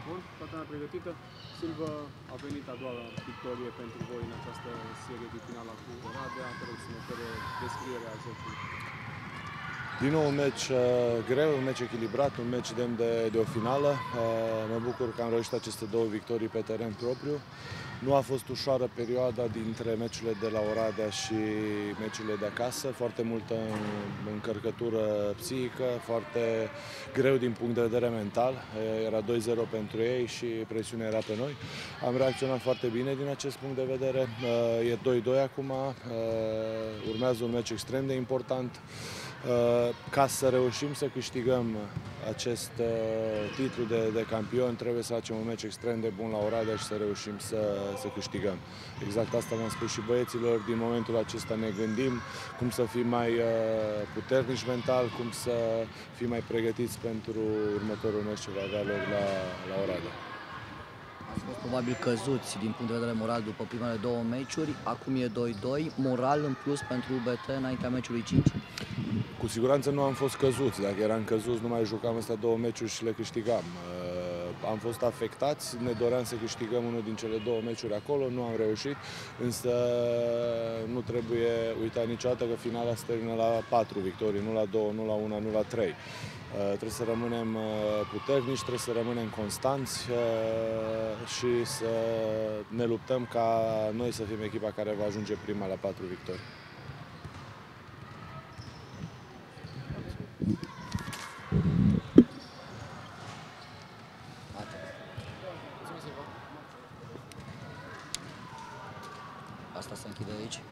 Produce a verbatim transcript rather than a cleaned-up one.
Bun, toată lumea pregătită. Silva, a venit a doua victorie pentru voi în această serie de finală cu Oradea. Te rog să ne ofere descrierea jocului. Din nou un meci uh, greu, un meci echilibrat, un meci demn de, de o finală. Uh, mă bucur că am reușit aceste două victorii pe teren propriu. Nu a fost ușoară perioada dintre meciurile de la Oradea și meciurile de acasă. Foarte multă încărcătură psihică, foarte greu din punct de vedere mental. Era doi zero pentru ei și presiunea era pe noi. Am reacționat foarte bine din acest punct de vedere. Uh, e doi doi acum, uh, urmează un meci extrem de important. Ca să reușim să câștigăm acest titlu de, de campion, trebuie să facem un meci extrem de bun la Oradea și să reușim să, să câștigăm. Exact asta le-am spus și băieților, din momentul acesta ne gândim cum să fim mai puternici mental, cum să fim mai pregătiți pentru următorul meci ce va avea loc la, la Oradea. Ați fost probabil căzuți din punct de vedere moral după primele două meciuri, acum e doi doi, moral în plus pentru U B T înaintea meciului cinci? Cu siguranță nu am fost căzuți, dacă eram căzuți nu mai jucam astea două meciuri și le câștigam. Am fost afectați, ne doream să câștigăm unul din cele două meciuri acolo, nu am reușit, însă nu trebuie uitat niciodată că finala se termină la patru victorii, nu la două, nu la una, nu la trei. Trebuie să rămânem puternici, trebuie să rămânem constanți și să ne luptăm ca noi să fim echipa care va ajunge prima la patru victorii. Asta se închide aici.